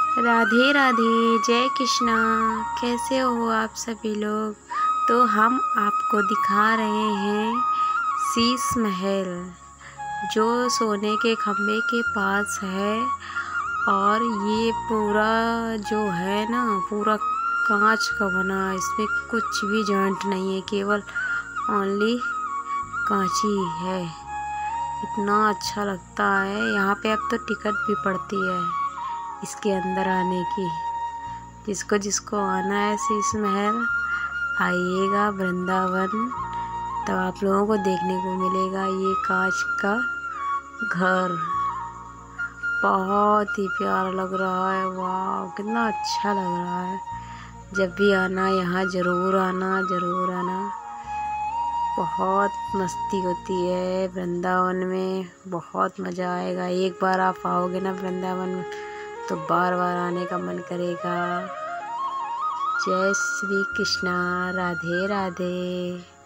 राधे राधे, जय कृष्णा। कैसे हो आप सभी लोग। तो हम आपको दिखा रहे हैं शीश महल, जो सोने के खम्भे के पास है। और ये पूरा जो है ना, पूरा कांच का बना है। इसमें कुछ भी जॉइंट नहीं है, केवल ओनली कांच ही है। इतना अच्छा लगता है। यहाँ पे अब तो टिकट भी पड़ती है इसके अंदर आने की। जिसको जिसको आना है शीश महल, आइएगा वृंदावन, तो आप लोगों को देखने को मिलेगा ये कांच का घर। बहुत ही प्यारा लग रहा है। वाह, कितना अच्छा लग रहा है। जब भी आना यहाँ ज़रूर आना, ज़रूर आना। बहुत मस्ती होती है वृंदावन में, बहुत मज़ा आएगा। एक बार आप आओगे ना वृंदावन में तो बार बार आने का मन करेगा। जय श्री कृष्णा, राधे राधे।